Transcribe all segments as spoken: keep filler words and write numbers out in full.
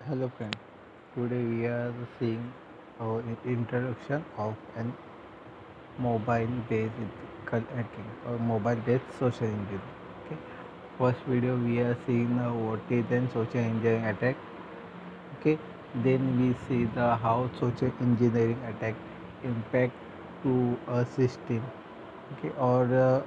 Hello friend, today we are seeing our introduction of an mobile based hacking or mobile based social engineering. Okay. First video we are seeing uh, what is an social engineering attack. Okay. Then we see the how social engineering attack impact to a system. Okay. Or uh,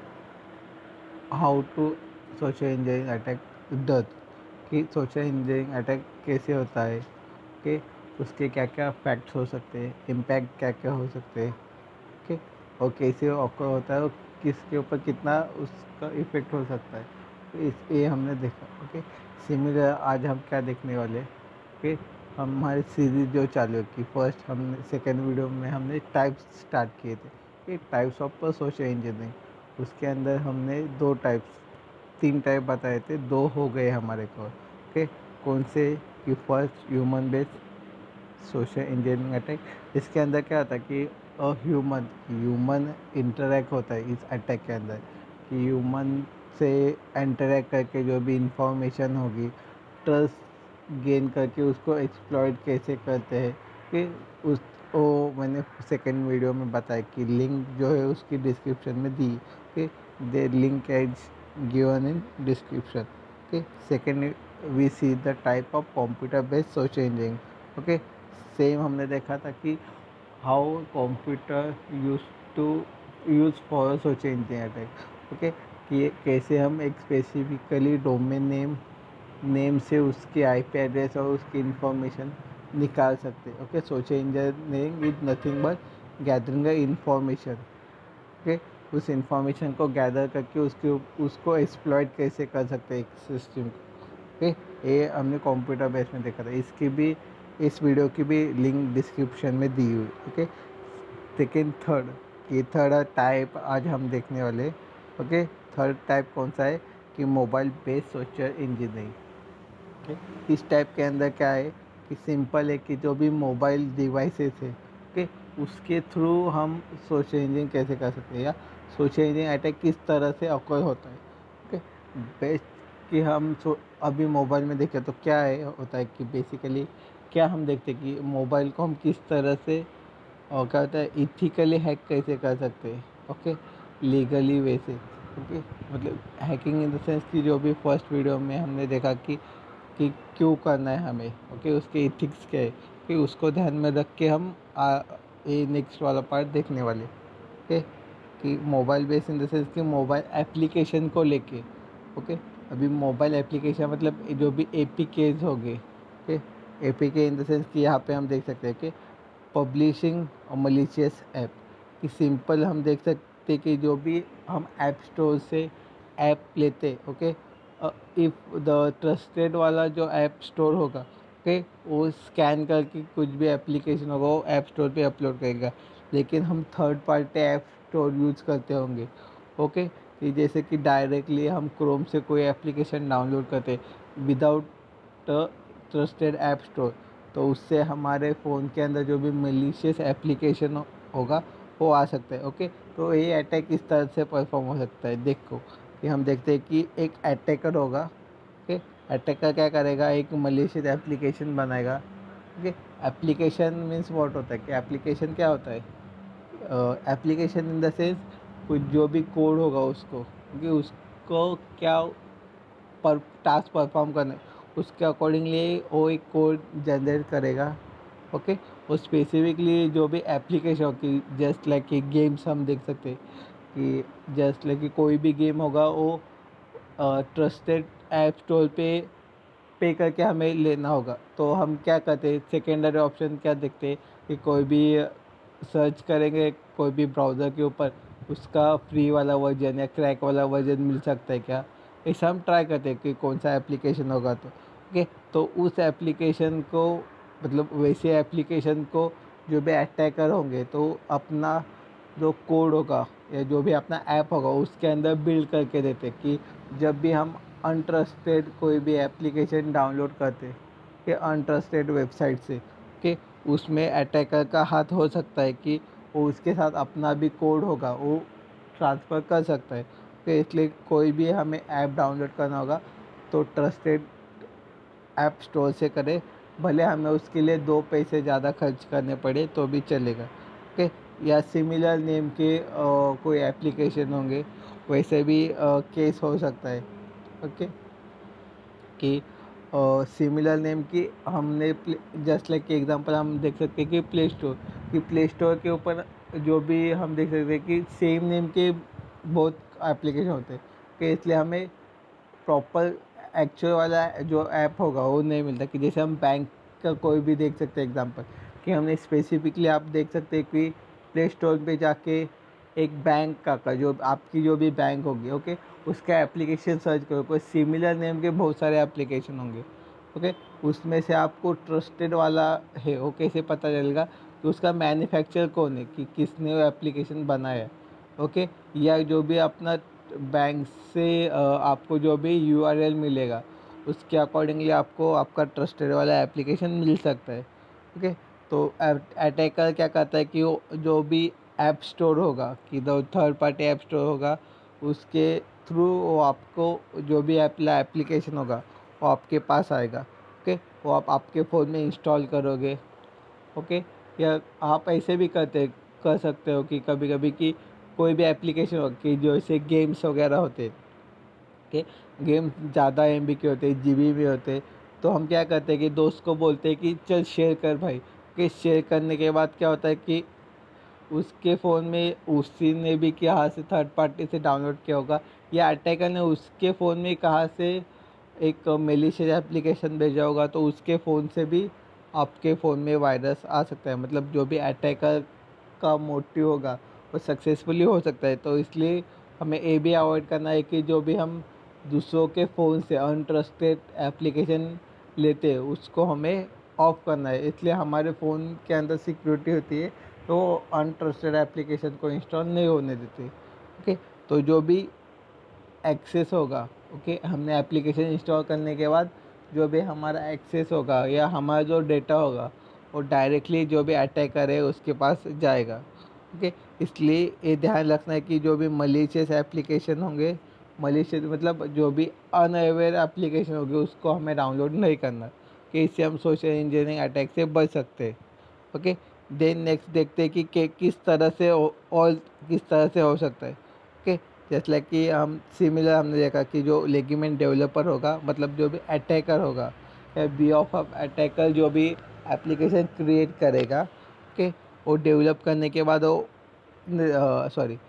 how to social engineering attack does कि social engineering attack कैसे होता है कि उसके क्या क्या facts हो सकते हैं, इम्पैक्ट क्या क्या हो सकते हैं, ओके, और कैसे ऑकर होता है और किसके ऊपर कितना उसका इफेक्ट हो सकता है। तो इस ये हमने देखा। ओके, सिमिलर आज हम क्या देखने वाले, ओके, हम हमारी सीरीज जो चालू की फर्स्ट हमने सेकेंड वीडियो में हमने टाइप्स स्टार्ट किए थे कि टाइप्स ऑफ सोशल इंजीनियरिंग। उसके अंदर हमने दो टाइप्स तीन टाइप बताए थे, दो हो गए हमारे को। ओके, कौन से कि first human based social engineering attack. इसके अंदर क्या होता है कि ह्यूमन ह्यूमन इंटरेक्ट होता है इस अटैक के अंदर, कि ह्यूमन से इंटरेक्ट करके जो भी इंफॉर्मेशन होगी ट्रस्ट गेन करके उसको एक्सप्लॉइट कैसे करते हैं कि उस वो मैंने सेकेंड वीडियो में बताया कि लिंक जो है उसकी डिस्क्रिप्शन में दी कि the link as given in description. Okay, second we see the type of computer based social engineering. Okay, same हमने देखा था कि how computer use to use for social engineering attack. Okay, कि ये कैसे हम एक स्पेसिफिकली डोमेन नेम नेम से उसके आईपी एड्रेस और उसकी इंफॉर्मेशन निकाल सकते हैं। Okay, social engineering is nothing but gathering the information. Okay, उस इंफॉर्मेशन को गैदर करके उसके उसको एक्सप्लॉइट कैसे कर सकते हैं एक सिस्टम को। ओके, ये हमने कंप्यूटर बेस में देखा था। इसकी भी इस वीडियो की भी लिंक डिस्क्रिप्शन में दी हुई। ओके, सेकेंड थर्ड ये थर्ड टाइप आज हम देखने वाले। ओके, थर्ड टाइप कौन सा है कि mobile based social engineering. Okay, इस टाइप के अंदर क्या है कि सिंपल है कि जो भी मोबाइल डिवाइसेस है, ओके, उसके थ्रू हम सोशल इंजीनियरिंग कैसे कर सकते हैं या सोशल इंजीनियरिंग अटैक किस तरह से ऑकर होता है। ओके, बेस्ट कि हम सो अभी मोबाइल में देखें तो क्या है होता है कि बेसिकली क्या हम देखते हैं कि मोबाइल को हम किस तरह से और क्या होता है इथिकली हैक कैसे कर सकते हैं। ओके, लीगली वैसे। ओके, मतलब हैकिंग इन द सेंस कि जो भी फर्स्ट वीडियो में हमने देखा कि कि क्यों करना है हमें। ओके, उसके इथिक्स क्या है कि उसको ध्यान में रख के हम आ, ये नेक्स्ट वाला पार्ट देखने वाले। ओके, कि mobile base in the sense कि मोबाइल एप्लीकेशन को लेके। ओके, अभी मोबाइल एप्लीकेशन मतलब जो भी ए पी केज हो गए। ओके, ए पी के इन द सेंस कि यहाँ पे हम देख सकते हैं कि पब्लिशिंग और मलिशियस ऐप कि सिंपल हम देख सकते कि जो भी हम ऐप स्टोर से ऐप लेते। ओके, इफ़ द ट्रस्टेड वाला जो ऐप स्टोर होगा, ओके, वो स्कैन करके कुछ भी एप्लीकेशन होगा वो ऐप स्टोर पे अपलोड करेगा। लेकिन हम third party app store use करते होंगे। ओके, कि जैसे कि डायरेक्टली हम क्रोम से कोई एप्लीकेशन डाउनलोड करते विदाउट ट्रस्टेड ऐप स्टोर, तो उससे हमारे फ़ोन के अंदर जो भी मलिशियस एप्लीकेशन होगा वो आ सकता है। ओके, तो ये अटैक इस तरह से परफॉर्म हो सकता है। देखो कि हम देखते हैं कि एक अटैकर होगा। ओके, अटैकर क्या करेगा, एक मलिशियस एप्लीकेशन बनाएगा। ओके, एप्लीकेशन मीन्स व्हाट होता है कि एप्लीकेशन क्या होता है, एप्लीकेशन इन द सेंस कुछ जो भी कोड होगा उसको, क्योंकि उसको क्या पर टास्क परफॉर्म करना है उसके अकॉर्डिंगली वो एक कोड जनरेट करेगा। ओके, वो स्पेसिफिकली जो भी एप्लीकेशन होगी जस्ट लाइक कि गेम्स हम देख सकते हैं कि जस्ट लाइक कि कोई भी गेम होगा वो ट्रस्टेड ऐप स्टोर पे पे करके हमें लेना होगा। तो हम क्या करते हैं, सेकेंडरी ऑप्शन क्या देखते हैं कि कोई भी सर्च करेंगे कोई भी ब्राउज़र के ऊपर उसका फ्री वाला वर्जन या क्रैक वाला वर्जन मिल सकता है क्या, ऐसा हम ट्राई करते हैं कि कौन सा एप्लीकेशन होगा। तो ओके, तो उस एप्लीकेशन को मतलब वैसे एप्लीकेशन को जो भी अटैकर होंगे तो अपना जो कोड होगा या जो भी अपना ऐप होगा उसके अंदर बिल्ड करके देते कि जब भी हम अनट्रस्टेड कोई भी एप्लीकेशन डाउनलोड करते कि अनट्रस्टेड वेबसाइट से, कि उसमें अटैकर का हाथ हो सकता है कि वो उसके साथ अपना भी कोड होगा वो ट्रांसफ़र कर सकता है। तो इसलिए कोई भी हमें ऐप डाउनलोड करना होगा तो ट्रस्टेड ऐप स्टोर से करें भले हमें उसके लिए दो पैसे ज़्यादा खर्च करने पड़े तो भी चलेगा। ओके, या सिमिलर नेम के अ, कोई एप्लीकेशन होंगे, वैसे भी केस हो सकता है। ओके, कि सिमिलर नेम की हमने जस्ट लाइक एग्जांपल हम देख सकते हैं कि प्ले स्टोर कि प्ले स्टोर के ऊपर जो भी हम देख सकते हैं कि सेम नेम के बहुत एप्लीकेशन होते हैं, कि इसलिए हमें प्रॉपर एक्चुअल वाला जो ऐप होगा वो नहीं मिलता। कि जैसे हम बैंक का कोई भी देख सकते हैं एग्जांपल, कि हमने स्पेसिफिकली आप देख सकते हैं कि प्ले स्टोर पे जाके एक बैंक का का जो आपकी जो भी बैंक होगी, ओके, उसका एप्लीकेशन सर्च करो, कोई सिमिलर नेम के बहुत सारे एप्लीकेशन होंगे। ओके, उसमें से आपको ट्रस्टेड वाला है वो कैसे पता चलेगा कि उसका मैन्युफैक्चर कौन है, कि किसने वो एप्लीकेशन बनाया है। ओके, या जो भी अपना बैंक से अ, आपको जो भी यूआरएल मिलेगा उसके अकॉर्डिंगली आपको आपका ट्रस्टेड वाला एप्लीकेशन मिल सकता है। ओके, तो अटैकर क्या करता है कि वो जो भी ऐप स्टोर होगा, कि जो थर्ड पार्टी ऐप स्टोर होगा, उसके थ्रू वो आपको जो भी एप्लीकेशन होगा वो आपके पास आएगा। ओके, वो आप आपके फ़ोन में इंस्टॉल करोगे। ओके, या आप ऐसे भी करते कर सकते हो कि कभी कभी कि कोई भी एप्लीकेशन हो कि जैसे गेम्स वगैरह होते हैं, कि गेम ज़्यादा एम बी के होते हैं, जी बी में होते हैं, तो हम क्या करते हैं कि दोस्त को बोलते हैं कि चल शेयर कर भाई। कि शेयर करने के बाद क्या होता है कि उसके फ़ोन में उसी ने भी कहाँ से थर्ड पार्टी से डाउनलोड किया होगा, या अटैकर ने उसके फ़ोन में कहाँ से एक मेलिशियस एप्लीकेशन भेजा होगा, तो उसके फ़ोन से भी आपके फ़ोन में वायरस आ सकता है। मतलब जो भी अटैकर का मोटिव होगा वो सक्सेसफुली हो सकता है। तो इसलिए हमें ये भी अवॉइड करना है कि जो भी हम दूसरों के फ़ोन से अनट्रस्टेड एप्लीकेशन लेते हैं उसको हमें ऑफ करना है। इसलिए हमारे फ़ोन के अंदर सिक्योरिटी होती है, तो अनट्रस्टेड एप्लीकेशन को इंस्टॉल नहीं होने देते। ओके, तो जो भी एक्सेस होगा, ओके, हमने एप्लीकेशन इंस्टॉल करने के बाद जो भी हमारा एक्सेस होगा या हमारा जो डेटा होगा वो डायरेक्टली जो भी अटैकर है उसके पास जाएगा। ओके, इसलिए ये ध्यान रखना है कि जो भी मलिशियस एप्लीकेशन होंगे, मलिशियस मतलब जो भी अनअवेयर एप्लीकेशन होगी उसको हमें डाउनलोड नहीं करना, कि इससे हम सोशल इंजीनियरिंग अटैक से बच सकते हैं। ओके, देन नेक्स्ट देखते हैं कि, कि किस तरह से हो- और किस तरह से हो सकता है। ओके, जैसे लाइक कि हम सिमिलर हमने देखा कि जो लेगिमेंट डेवलपर होगा, मतलब जो भी अटैकर होगा या बी ऑफ अटैकर जो भी एप्लीकेशन क्रिएट करेगा, ओके, वो डेवलप करने के बाद वो सॉरी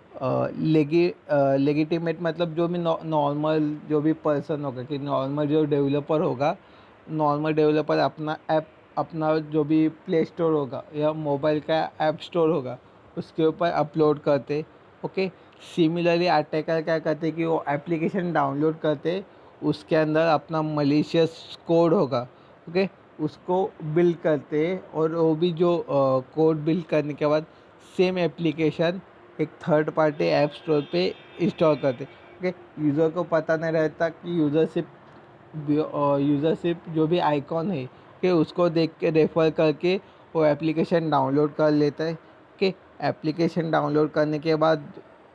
लेगी लेगिटिमेट मतलब जो भी नॉर्मल जो भी पर्सन होगा, कि नॉर्मल जो डेवलपर होगा, नॉर्मल डेवलपर अपना ऐप अपना जो भी प्ले स्टोर होगा या मोबाइल का ऐप स्टोर होगा उसके ऊपर अपलोड करते। ओके, सिमिलरली अटैकर क्या करते कि वो एप्लीकेशन डाउनलोड करते, उसके अंदर अपना मलिशियस कोड होगा, ओके, उसको बिल्ड करते, और वो भी जो कोड बिल्ड करने के बाद सेम एप्लीकेशन एक थर्ड पार्टी ऐप स्टोर पे इंस्टॉल करते। ओके, यूज़र को पता नहीं रहता कि यूज़रशिप यूज़रशिप जो भी आइकॉन है कि उसको देख के रेफर करके वो एप्लीकेशन डाउनलोड कर लेता है। कि एप्लीकेशन डाउनलोड करने के बाद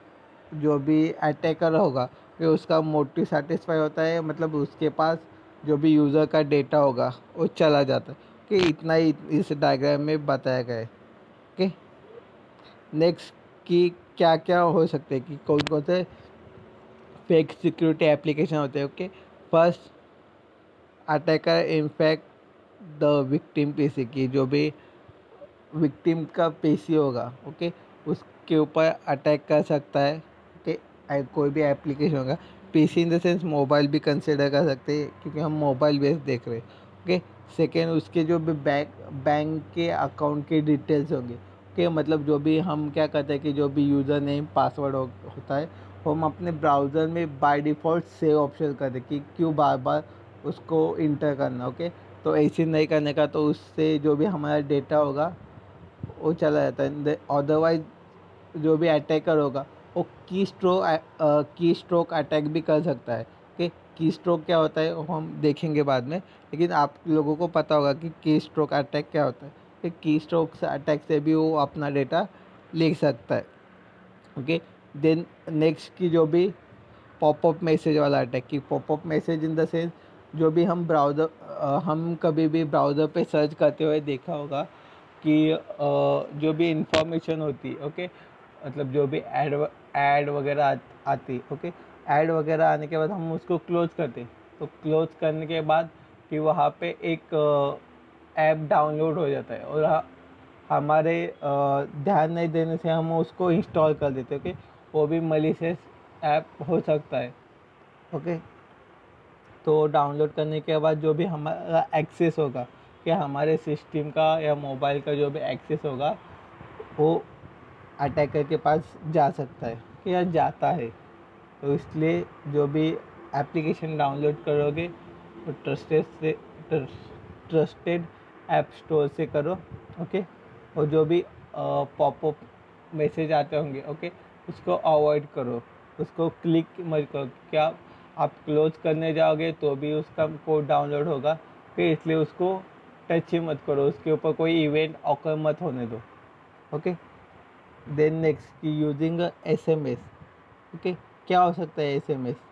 जो भी अटैकर होगा कि उसका मोटिव सेटिस्फाई होता है, मतलब उसके पास जो भी यूज़र का डेटा होगा वो चला जाता है। कि इतना ही इस डायग्राम में बताया गया है। ओके, नेक्स्ट कि क्या क्या हो सकते हैं, कि कौन कौन से फेक सिक्योरिटी एप्लीकेशन होते हैं। Okay, first, attacker in fact the victim PC, की जो भी विक्टिम का पीसी होगा, ओके, उसके ऊपर अटैक कर सकता है। ओके, कोई भी एप्लीकेशन होगा, PC in the sense mobile भी कंसिडर कर सकते हैं क्योंकि हम मोबाइल बेस देख रहे हैं। ओके, सेकेंड, उसके जो भी बैंक बैंक के अकाउंट के डिटेल्स होंगे, ओके, मतलब जो भी हम क्या करते हैं कि जो भी यूज़र नेम पासवर्ड हो, होता है वो हम अपने ब्राउज़र में बाय डिफ़ॉल्ट सेव ऑप्शन कर दें, कि क्यों बार बार उसको इंटर करना। ओके, तो ऐसे नहीं करने का, तो उससे जो भी हमारा डेटा होगा वो चला जाता है। अदरवाइज जो भी अटैकर होगा वो की स्ट्रोक की स्ट्रोक अटैक भी कर सकता है। कि की स्ट्रोक क्या होता है वो हम देखेंगे बाद में, लेकिन आप लोगों को पता होगा कि की स्ट्रोक अटैक क्या होता है। कि की स्ट्रोक से अटैक से भी वो अपना डेटा ले सकता है। ओके, देन नेक्स्ट की जो भी पॉपअप मैसेज वाला अटैक, की popup message in the sense जो भी हम ब्राउज़र हम कभी भी ब्राउज़र पे सर्च करते हुए देखा होगा कि अ, जो भी इंफॉर्मेशन होती, ओके, मतलब जो भी ऐड ऐड वगैरह आ, आती, ओके, ऐड वगैरह आने के बाद हम उसको क्लोज करते। तो क्लोज करने के बाद कि वहाँ पे एक ऐप डाउनलोड हो जाता है और ह- हमारे अ, ध्यान नहीं देने से हम उसको इंस्टॉल कर देते, ओके। वो भी मलिशियस ऐप हो सकता है, ओके। तो डाउनलोड करने के बाद जो भी हमारा एक्सेस होगा, कि हमारे सिस्टम का या मोबाइल का जो भी एक्सेस होगा, वो अटैकर के पास जा सकता है कि या जाता है। तो इसलिए जो भी एप्लीकेशन डाउनलोड करोगे तो ट्रस्टेड से ट्रस्टेड ऐप स्टोर से करो, ओके। और जो भी पॉपअप मैसेज आते होंगे, ओके, उसको अवॉइड करो, उसको क्लिक मत करो। क्या आप क्लोज करने जाओगे तो भी उसका कोड डाउनलोड होगा, फिर इसलिए उसको टच ही मत करो, उसके ऊपर कोई इवेंट ऑकर मत होने दो, ओके। देन नेक्स्ट कि using S M S, okay. क्या हो सकता है S M S,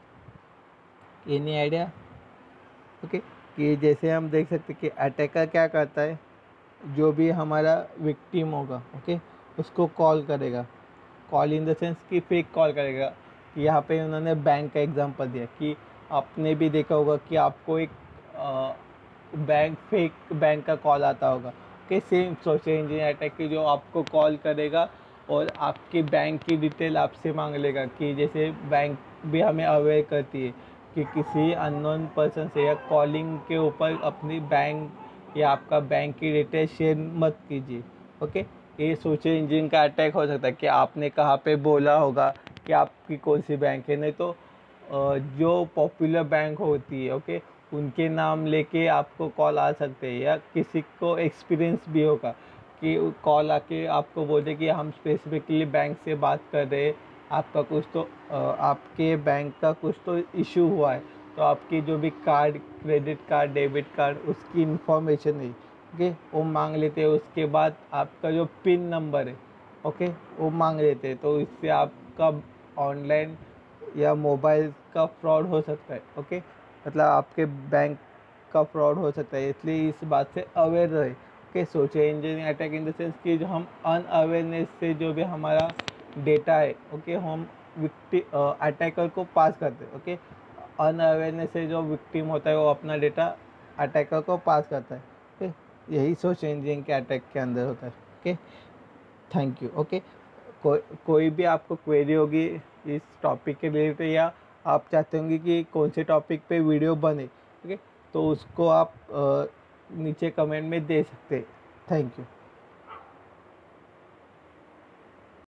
any idea? Okay, कि जैसे हम देख सकते हैं कि अटैकर क्या करता है, जो भी हमारा विक्टिम होगा, ओके, उसको कॉल करेगा। कॉल इन द सेंस कि फेक कॉल करेगा। कि यहाँ पे उन्होंने बैंक का एग्जांपल दिया कि आपने भी देखा होगा कि आपको एक बैंक फेक बैंक का कॉल आता होगा, कि सेम सोशल इंजीनियर अटैक की, जो आपको कॉल करेगा और आपकी बैंक की डिटेल आपसे मांग लेगा। कि जैसे बैंक भी हमें अवेयर करती है कि किसी अननोन पर्सन से या कॉलिंग के ऊपर अपनी बैंक या आपका बैंक की डिटेल शेयर मत कीजिए, ओके। ये सोशल इंजीनियरिंग का अटैक हो सकता है कि आपने कहाँ पे बोला होगा कि आपकी कौन सी बैंक है। नहीं तो अ, जो पॉपुलर बैंक होती है, ओके, उनके नाम लेके आपको कॉल आ सकते हैं, या किसी को एक्सपीरियंस भी होगा कि कॉल आके आपको बोले कि हम स्पेसिफिकली बैंक से बात कर रहे हैं, आपका कुछ तो अ, आपके बैंक का कुछ तो इशू हुआ है, तो आपकी जो भी card, credit card, debit card, उसकी इंफॉर्मेशन है, ओके, वो मांग लेते हैं। उसके बाद आपका जो पिन नंबर है, ओके, वो मांग लेते हैं। तो इससे आपका ऑनलाइन या मोबाइल का फ्रॉड हो सकता है, ओके, मतलब आपके बैंक का फ्रॉड हो सकता है। इसलिए इस बात से अवेयर रहे। Okay, social engineering attack in the sense कि जो हम अनअवेयरनेस से जो भी हमारा डेटा है, ओके, हम विक्टी अटैकर को पास करते हैं, ओके। अनअवेयरनेस से जो विक्टिम होता है वो अपना डेटा अटैकर को पास करता है, ओके। यही सोशल इंजीनियरिंग के अटैक के अंदर होता है, ओके। Thank you, okay. कोई कोई भी आपको क्वेरी होगी इस टॉपिक के रिलेटेड, या आप चाहते होंगे कि कौन से टॉपिक पे वीडियो बने, ओके, तो उसको आप अ, नीचे कमेंट में दे सकते हैं। Thank you.